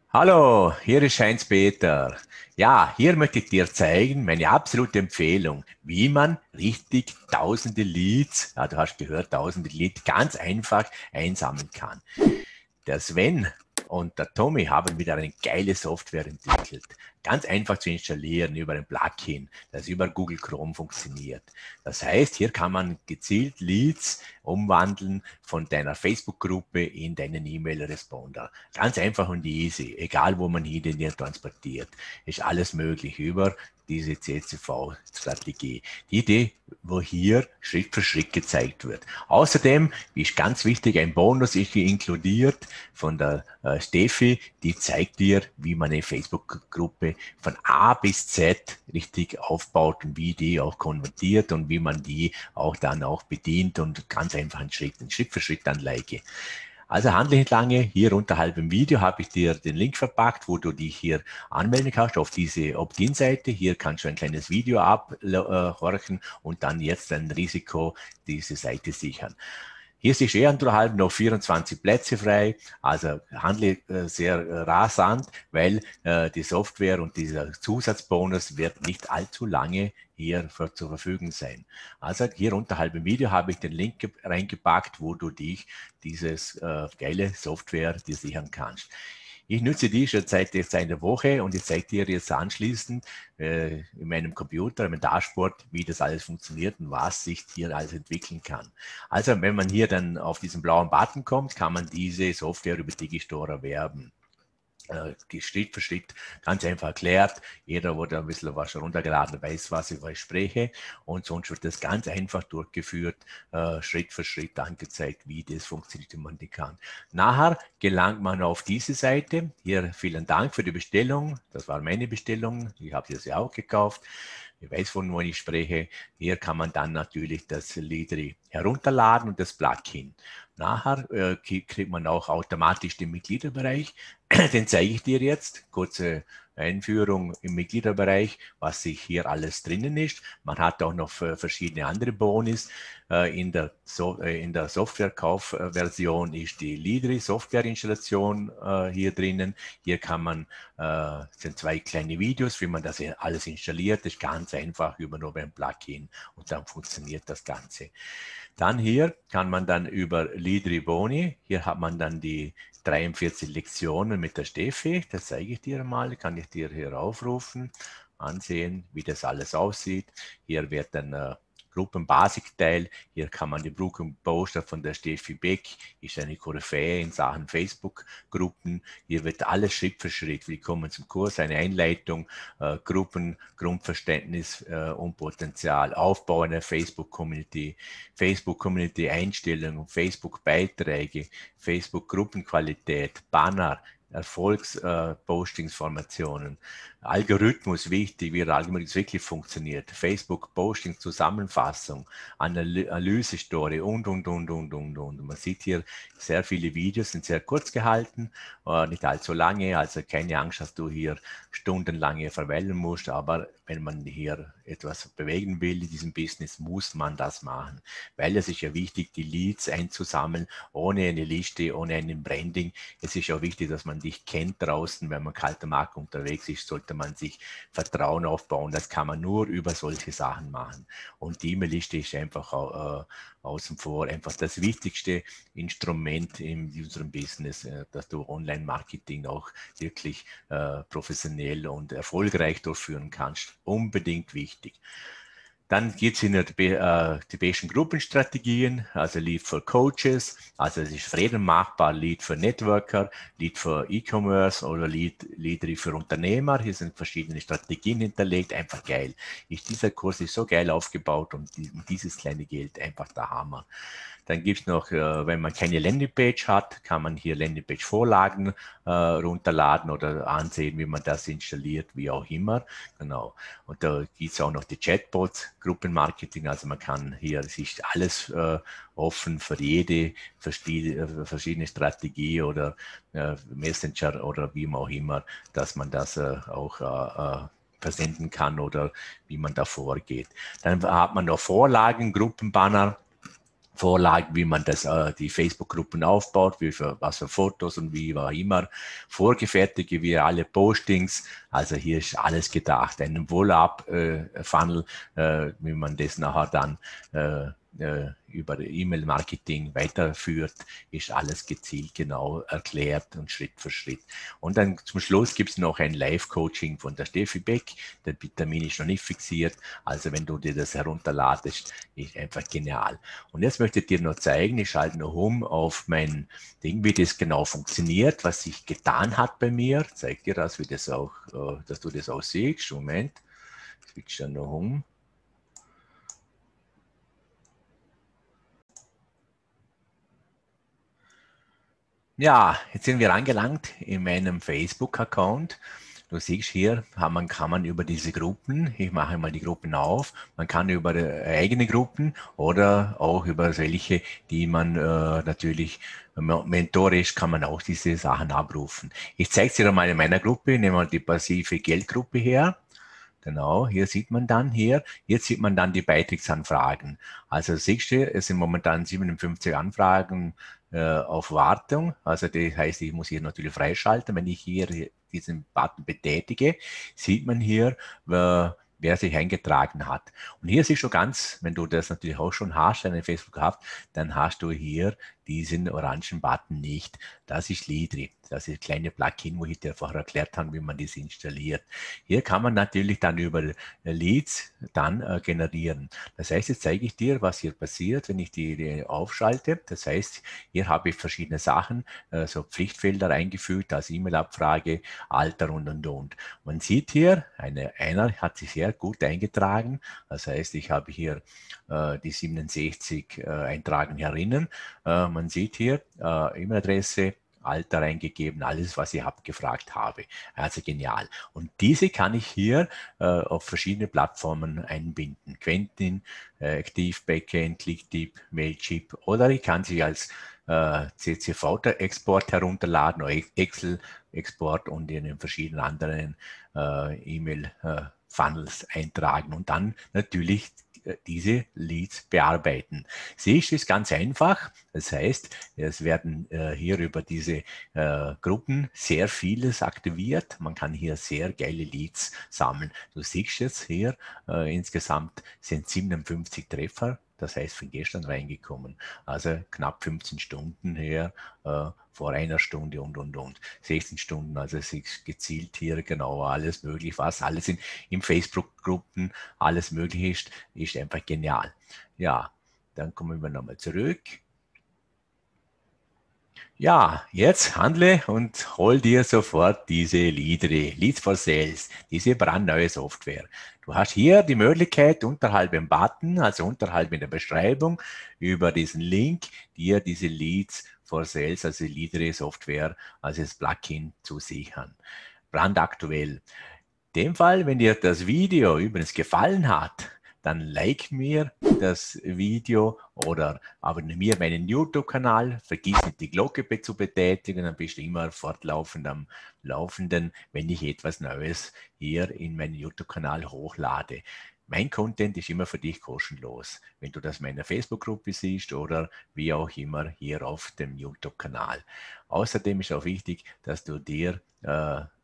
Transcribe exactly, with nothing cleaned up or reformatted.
Hallo, hier ist Heinz-Peter. Ja, hier möchte ich dir zeigen, meine absolute Empfehlung, wie man richtig tausende Leads, ja, du hast gehört, tausende Leads ganz einfach einsammeln kann. Der Sven und der Tommy haben wieder eine geile Software entwickelt. Ganz einfach zu installieren über ein Plugin, das über Google Chrome funktioniert. Das heißt, hier kann man gezielt Leads umwandeln von deiner Facebook-Gruppe in deinen E-Mail-Responder. Ganz einfach und easy, egal wo man hin den hier transportiert. Ist alles möglich über diese C C V-Strategie. Die Idee, wo hier Schritt für Schritt gezeigt wird. Außerdem ist ganz wichtig, ein Bonus ist hier inkludiert von der äh, Steffi, die zeigt dir, wie man eine Facebook-Gruppe von A bis Z richtig aufbaut und wie die auch konvertiert und wie man die auch dann auch bedient und ganz einfach einen Schritt, einen Schritt für Schritt anleite. Also handle nicht lange, hier unterhalb im Video habe ich dir den Link verpackt, wo du dich hier anmelden kannst auf diese Opt-in-Seite. Hier kannst du ein kleines Video abhorchen und dann jetzt ein Risiko diese Seite sichern. Hier ist eh unterhalb noch vierundzwanzig Plätze frei, also handle äh, sehr äh, rasant, weil äh, die Software und dieser Zusatzbonus wird nicht allzu lange hier für, zur Verfügung sein. Also hier unterhalb im Video habe ich den Link reingepackt, wo du dich dieses äh, geile Software dir sichern kannst. Ich nutze die schon seit jetzt einer Woche und ich zeige dir jetzt anschließend äh, in meinem Computer, in meinem Dashboard, wie das alles funktioniert und was sich hier alles entwickeln kann. Also wenn man hier dann auf diesen blauen Button kommt, kann man diese Software über Digistore erwerben. Äh, Schritt für Schritt ganz einfach erklärt. Jeder, der ein bisschen was runtergeladen hat, weiß, was ich spreche. Und sonst wird das ganz einfach durchgeführt, äh, Schritt für Schritt angezeigt, wie das funktioniert, wie man die kann. Nachher gelangt man auf diese Seite. Hier vielen Dank für die Bestellung. Das war meine Bestellung. Ich habe das ja auch gekauft. Ich weiß, von wo ich spreche. Hier kann man dann natürlich das Leadry herunterladen und das Plugin. Nachher äh, kriegt man auch automatisch den Mitgliederbereich. Den zeige ich dir jetzt. Kurze Einführung im Mitgliederbereich, was sich hier alles drinnen ist. Man hat auch noch verschiedene andere Bonis. In der, so in der Softwarekaufversion ist die Leadry Softwareinstallation hier drinnen. Hier kann man, äh, sind zwei kleine Videos, wie man das alles installiert. Das ist ganz einfach über nur ein Plugin und dann funktioniert das Ganze. Dann hier kann man dann über Leadry Boni, hier hat man dann die dreiundvierzig Lektionen mit der Steffi, das zeige ich dir mal, kann ich dir hier aufrufen, ansehen, wie das alles aussieht. Hier wird dann äh, Gruppenbasikteil, hier kann man die Brooklyn-Poster von der Steffi Beck, ist eine Koryphäe in Sachen Facebook-Gruppen. Hier wird alles Schritt für Schritt. Willkommen zum Kurs, eine Einleitung, äh, Gruppen, Grundverständnis äh, und Potenzial, Aufbau einer Facebook-Community, Facebook-Community-Einstellungen, Facebook-Beiträge, Facebook-Gruppenqualität, Banner, Erfolgspostings-Formationen, Algorithmus wichtig, wie der Algorithmus wirklich funktioniert, Facebook-Posting-Zusammenfassung, Analyse-Story und, und, und, und, und, und. Man sieht hier sehr viele Videos, sind sehr kurz gehalten, äh, nicht allzu lange, also keine Angst, dass du hier stundenlange verweilen musst, aber wenn man hier etwas bewegen will in diesem Business, muss man das machen, weil es ist ja wichtig, die Leads einzusammeln, ohne eine Liste, ohne ein Branding. Es ist auch wichtig, dass man dich kennt draußen, wenn man kalter Markt unterwegs ist, sollte man sich Vertrauen aufbauen. Das kann man nur über solche Sachen machen. Und die E-Mail-Liste ist einfach äh, außen vor einfach das wichtigste Instrument in unserem Business, äh, dass du Online-Marketing auch wirklich äh, professionell und erfolgreich durchführen kannst. Unbedingt wichtig. Dann geht es in die äh, typischen Gruppenstrategien, also Lead für Coaches, also es ist für jeden machbar, Lead für Networker, Lead für E-Commerce oder Lead, Lead für Unternehmer. Hier sind verschiedene Strategien hinterlegt, einfach geil. Ich, dieser Kurs ist so geil aufgebaut und die, dieses kleine Geld einfach der Hammer. Dann gibt es noch, äh, wenn man keine Landingpage hat, kann man hier Landingpage-Vorlagen äh, runterladen oder ansehen, wie man das installiert, wie auch immer. Genau. Und da gibt es auch noch die Chatbots, Gruppenmarketing, also man kann hier sich alles äh, offen für jede verschiedene Strategie oder äh, Messenger oder wie auch immer, dass man das äh, auch äh, versenden kann oder wie man da vorgeht. Dann hat man noch Vorlagen, Gruppenbanner, Vorlagen, wie man das, äh, die Facebook-Gruppen aufbaut, wie für, was für Fotos und wie war immer vorgefertigt, wie alle Postings. Also hier ist alles gedacht. Ein Roll-up-Funnel, äh, äh, wie man das nachher dann äh, äh, über E-Mail-Marketing weiterführt, ist alles gezielt genau erklärt und Schritt für Schritt. Und dann zum Schluss gibt es noch ein Live-Coaching von der Steffi Beck. Der Termin ist noch nicht fixiert. Also wenn du dir das herunterladest, ist einfach genial. Und jetzt möchte ich dir noch zeigen, ich schalte noch um auf mein Ding, wie das genau funktioniert, was sich getan hat bei mir. Ich zeige dir das, wie das auch, äh, dass du das auch siehst. Moment, ich schon noch um. Ja, jetzt sind wir angelangt in meinem Facebook-Account. Du siehst hier, man kann man über diese Gruppen, ich mache mal die Gruppen auf, man kann über eigene Gruppen oder auch über solche, die man äh, natürlich mentorisch kann man auch diese Sachen abrufen. Ich zeige es dir mal in meiner Gruppe, nehmen wir die passive Geldgruppe her. Genau, hier sieht man dann hier, jetzt sieht man dann die Beitrittsanfragen. Also siehst du, es sind momentan siebenundfünfzig Anfragen äh, auf Wartung. Also das heißt, ich muss hier natürlich freischalten. Wenn ich hier diesen Button betätige, sieht man hier, äh, wer sich eingetragen hat. Und hier siehst du ganz, wenn du das natürlich auch schon hast, einen Facebook gehabt, dann hast du hier diesen orangen Button nicht. Das ist Leadry. Das ist ein kleines Plugin, wo ich dir vorher erklärt habe, wie man das installiert. Hier kann man natürlich dann über Leads dann äh, generieren. Das heißt, jetzt zeige ich dir, was hier passiert, wenn ich die, die aufschalte. Das heißt, hier habe ich verschiedene Sachen, äh, so Pflichtfelder eingefügt, als E-Mail-Abfrage, Alter und und und. Man sieht hier, eine, einer hat sich sehr gut eingetragen. Das heißt, ich habe hier äh, die siebenundsechzig äh, Eintragen herinnen. Äh, man sieht hier äh, E-Mail-Adresse, Alter eingegeben, alles, was ich abgefragt habe. Also genial. Und diese kann ich hier äh, auf verschiedene Plattformen einbinden. Quentin, äh, Active Backend, Clicktip, Mailchimp oder ich kann sie als äh, C C V-Export herunterladen oder Excel-Export und in den verschiedenen anderen äh, E-Mail-Funnels äh, eintragen und dann natürlich diese Leads bearbeiten. Siehst du, ist ganz einfach. Das heißt, es werden äh, hier über diese äh, Gruppen sehr vieles aktiviert. Man kann hier sehr geile Leads sammeln. Du siehst jetzt hier, äh, insgesamt sind siebenundfünfzig Treffer. Das heißt, von gestern reingekommen. Also knapp fünfzehn Stunden her, äh, vor einer Stunde und, und, und. sechzehn Stunden, also es ist gezielt hier genau alles möglich, was alles in, in Facebook-Gruppen, alles möglich ist, ist einfach genial. Ja, dann kommen wir nochmal zurück. Ja, jetzt handle und hol dir sofort diese Leadry, Leads for Sales, diese brandneue Software. Du hast hier die Möglichkeit, unterhalb im Button, also unterhalb in der Beschreibung, über diesen Link, dir diese Leads for Sales, also die Leadry Software, also das Plugin zu sichern. Brandaktuell. In dem Fall, wenn dir das Video übrigens gefallen hat, dann like mir das Video oder abonniere meinen YouTube-Kanal. Vergiss nicht die Glocke zu betätigen, dann bist du immer fortlaufend am Laufenden, wenn ich etwas Neues hier in meinen YouTube-Kanal hochlade. Mein Content ist immer für dich kostenlos, wenn du das in meiner Facebook-Gruppe siehst oder wie auch immer hier auf dem YouTube-Kanal. Außerdem ist auch wichtig, dass du dir äh,